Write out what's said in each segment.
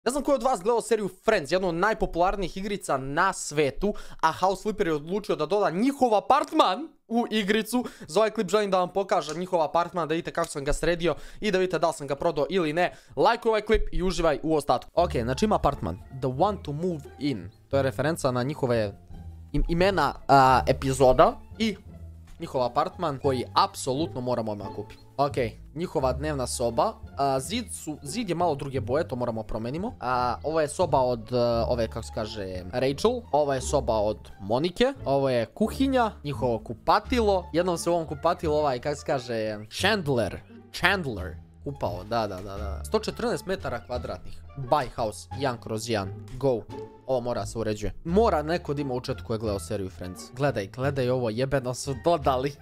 Ne znam ko je od vas gledao seriju Friends, jednu od najpopularnijih igrica na svetu, a House Flipper je odlučio da doda njihov apartman u igricu. Za ovaj klip želim da vam pokažem njihov apartman, da vidite kako sam ga sredio i da vidite da li sam ga prodao ili ne. Lajkuj ovaj klip i uživaj u ostatku. Ok, znači ima apartman. The one to move in. To je referenca na njihove imena epizoda i njihov apartman koji apsolutno moramo odmah kupiti. Ok, njihova dnevna soba. Zid je malo druge boje, to moramo promenimo. Ovo je soba od ove, kako se kaže, Rachel. Ovo je soba od Monike. Ovo je kuhinja, njihovo kupatilo. Jednom se u ovom kupatilu ovaj, kako se kaže, Chandler kupao, da. 114 metara kvadratnih. Buy house, 1/1. Go. Ovo mora se uređuje. Mora neko da ima u chatu ko je gledao seriju Friends. Gledaj ovo, jebeno su dodali.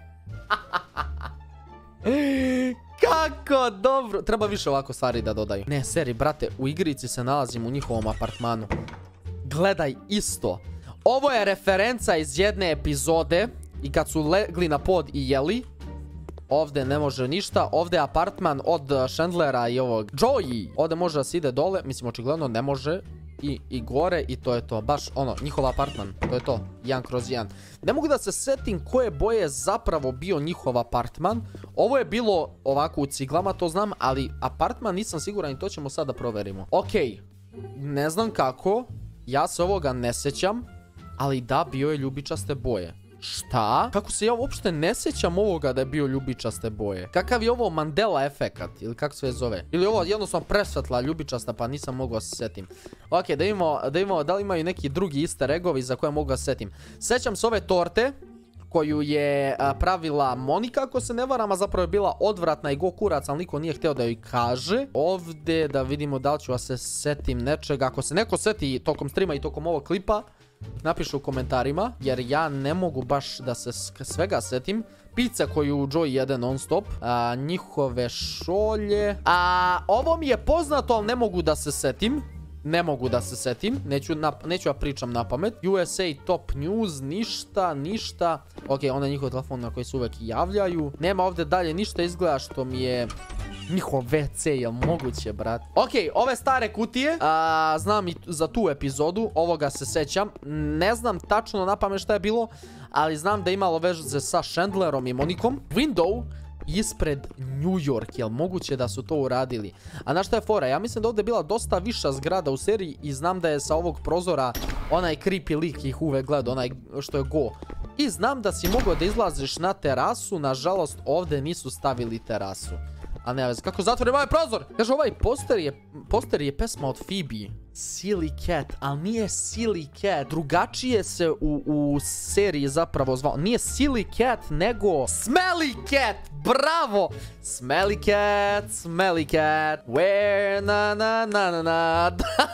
Kako dobro. Treba više ovako stvari da dodaju. Ne, seri, brate, u igrici se nalazim u njihovom apartmanu. Gledaj isto. Ovo je referenca iz jedne epizode i kad su legli na pod i jeli. Ovdje ne može ništa. Ovdje je apartman od Chandlera i ovog Joey. Ovdje može da se ide dole. Mislim, očigledno ne može. I gore i to je to. Baš ono, njihov apartman. To je to. 1/1. Ne mogu da se setim koje boje je zapravo bio njihov apartman. Ovo je bilo ovako u ciglama, to znam. Ali apartman nisam siguran i to ćemo sada proverimo. Ok. Ne znam kako. Ja se ovoga ne sećam. Ali da, bio je ljubičaste boje. Šta? Kako se ja uopšte ne sjećam ovoga da je bio ljubičaste boje? Kakav je ovo Mandela efekat? Ili kako se zove? Ili ovo jednostavno presvetla ljubičasta pa nisam mogao se setim. Ok, da imamo da li imaju neki drugi easter eggovi za koje mogu da se setim. Sećam se ove torte koju je pravila Monika, ako se ne varam, a zapravo je bila odvratna i go kurac, ali niko nije htio da joj kaže. Ovdje da vidimo da li ću se setim nečega. Ako se neko seti tokom streama i tokom ovog klipa, napišu u komentarima, jer ja ne mogu baš da se svega setim. Pizza koju Joey jede non stop. Njihove šolje. Ovo mi je poznato, ali ne mogu da se setim. Neću ja pričam na pamet. USA Top News, ništa. Ok, onda je njihov telefon na koji se uvek javljaju. Nema ovdje dalje ništa, izgleda što mi je njihov WC, jel moguće, brat? Ok, ove stare kutije, znam i za tu epizodu, ovoga se sećam. Ne znam tačno na pamet šta je bilo, ali znam da je imalo veze sa Chandlerom i Monikom. Window ispred New York, jel moguće da su to uradili? A znaš šta je fora? Ja mislim da ovdje je bila dosta viša zgrada u seriji i znam da je sa ovog prozora onaj creepy lik ih uvek gleda, onaj što je go. I znam da si mogao da izlaziš na terasu, nažalost ovdje nisu stavili terasu. A ne, kako zatvorim ovaj prozor? Kaže, ovaj poster je pesma od Phoebe. Silly Cat, ali nije Silly Cat. Drugačije se u seriji zapravo zvao. Nije Silly Cat, nego Smelly Cat. Bravo! Smelly Cat. Where na.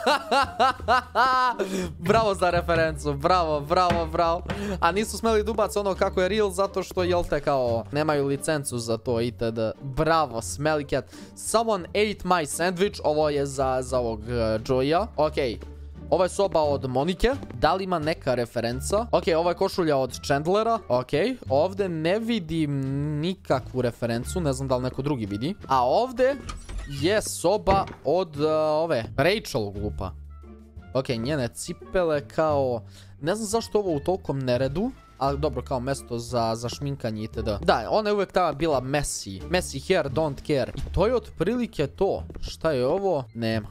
Bravo za referencu. Bravo. A nisu smeli dubac ono kako je real, zato što, jel te, kao nemaju licencu za to itd. Bravo, Smelly Cat. Someone ate my sandwich. Ovo je za ovog Joya. Ok, ovo je soba od Monike. Da li ima neka referenca? Ok, ovo je košulja od Chandlera. Ok, ovdje ne vidim nikakvu referencu. Ne znam da li neko drugi vidi. A ovdje je soba od ove Rachel, glupa. Ok, njene cipele kao... Ne znam zašto ovo u tolkom neredu. Ali dobro, kao mesto za šminkanje itd. Da, ona je uvek tamo bila messy. Messy hair, don't care. I to je otprilike to. Šta je ovo? Nema.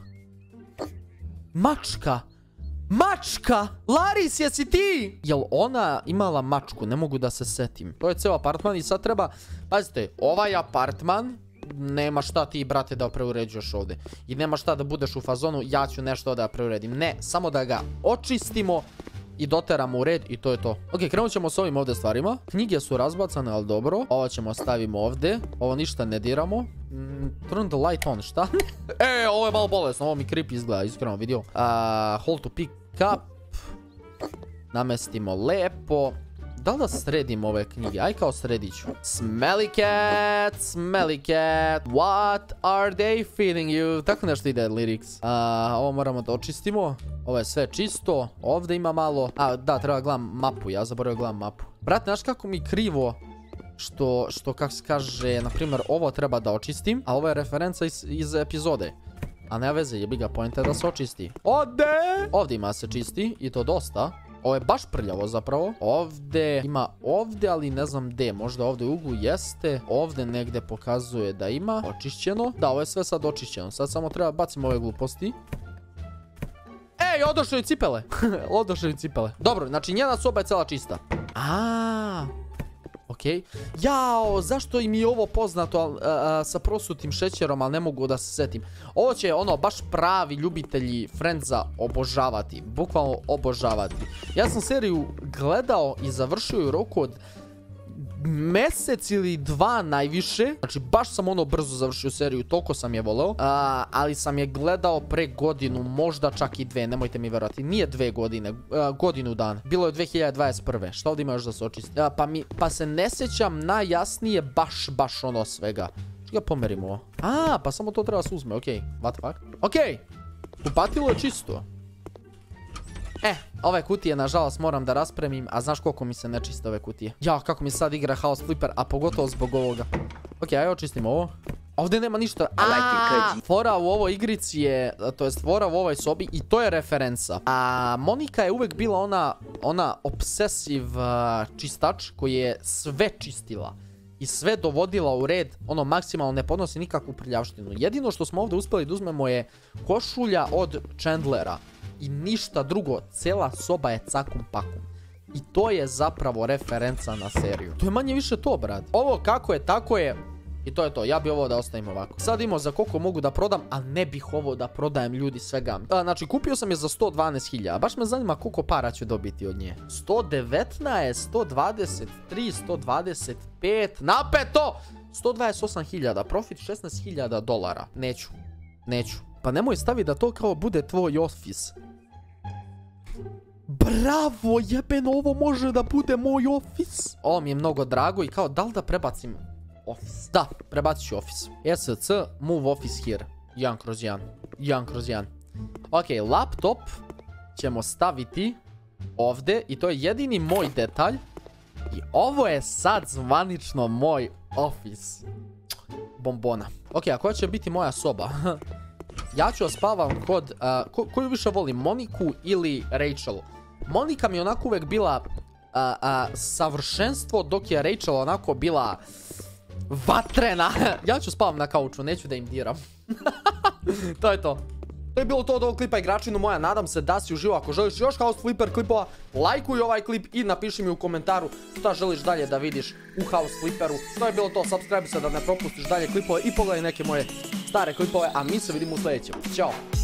Mačka! Laris, jesi ti? Jel ona imala mačku? Ne mogu da se setim. To je ceo apartman i sad treba... Pazite, ovaj apartman nema šta ti, brate, da preuređuješ ovdje. I nema šta da budeš u fazonu, ja ću nešto da preuredim. Ne, samo da ga očistimo i doteramo u red i to je to. Ok, krenut ćemo s ovim ovdje stvarima. Knjige su razbacane, ali dobro. Ovo ćemo stavimo ovdje. Ovo ništa ne diramo. Turn the light on, šta? Ovo je malo bolesno, ovo mi creepy izgleda, iskreno vidio. Hold to pick up. Namestimo lepo. Da li da sredim ove knjige? Aj kao sredit ću. Smelly cat, what are they feeding you? Tako nešto ide lyrics. Ovo moramo da očistimo. Ovo je sve čisto. Ovdje ima malo... Da, treba gledam mapu. Ja zaboravio gledam mapu. Brate, znaš kako mi krivo što kako se kaže, na primjer, ovo treba da očistim, a ovo je referenca iz epizode. A ne veze, jebi ga, poenta da se očisti. Ode! Ovdje ima se čisti i to dosta. Ovo je baš prljavo zapravo. Ovdje ima ovdje, ali ne znam gdje. Možda ovdje u uglu jeste. Ovdje negdje pokazuje da ima. Očišćeno. Da, ovo je sve sad očišćeno. Sad samo treba bacimo ove gluposti. Ej, odošao je cipele. Odošao je cipele. Dobro, znači njena soba je cela čista. Okej. Jao, zašto im je ovo poznato sa prosutim šećerom, ali ne mogu da se setim. Ovo će ono baš pravi ljubitelji Friendsa obožavati. Bukvalno obožavati. Ja sam seriju gledao i završio u roku od mjesec ili 2 najviše. Znači baš sam ono brzo završio seriju, toliko sam je voleo. Ali sam je gledao pre godinu, možda čak i 2, nemojte mi verovati. Nije 2 godine, godinu dana. Bilo je 2021. Šta ovdje ima još da se očisti? Pa se ne sjećam najjasnije baš ono svega. Što ga pomerimo ovo? Pa samo to treba se uzme, okej. What the fuck? Okej. Kupatilo je čisto. Ove kutije, nažalost, moram da raspremim, a znaš koliko mi se ne čiste ove kutije. Ja, kako mi sad igra House Flipper, a pogotovo zbog ovoga. Okej, ajde očistimo ovo. Ovdje nema ništa. Fora u ovoj igrici je, to jest fora u ovoj sobi, i to je referenca. Monika je uvek bila ona obsesiv čistač koji je sve čistila i sve dovodila u red, ono maksimalno ne podnosi nikakvu prljavštinu. Jedino što smo ovdje uspjeli da uzmemo je košulja od Chandlera. I ništa drugo, cijela soba je cakum pakum. I to je zapravo referenca na seriju. To je manje više to, brat. Ovo kako je, tako je. I to je to, ja bi ovo da ostavim ovako. Sad imamo za koliko mogu da prodam, a ne bih ovo da prodajem, ljudi, svega. Znači, kupio sam je za 112.000. Baš me zanima koliko para ću dobiti od nje. 119, 123, 125, napeto! 128.000, profit $16.000. Neću. Pa nemoj stavi da to kao bude tvoj office. Bravo, jebeno, ovo može da bude moj office. Ovo mi je mnogo drago i kao, da li da prebacim office? Da, prebacit ću office. SC, move office here. 1/1. 1/1. Ok, laptop ćemo staviti ovdje i to je jedini moj detalj. I ovo je sad zvanično moj office. Bombona. Ok, a koja će biti moja soba? Ja ću spavam kod, koju više volim, Moniku ili Rachel? Monika mi je onako uvek bila savršenstvo, dok je Rachel onako bila vatrena. Ja ću spavam na kauču, neću da im diram. To je to. To je bilo to od ovog klipa, igračinu moja. Nadam se da si uživao. Ako želiš još House Flipper klipova, lajkuj ovaj klip i napiši mi u komentaru šta želiš dalje da vidiš u House Flipperu. To je bilo to, subscribe se da ne propustiš dalje klipove i pogledaj neke moje stare klipove, a mi se vidimo u sljedećem. Ćao!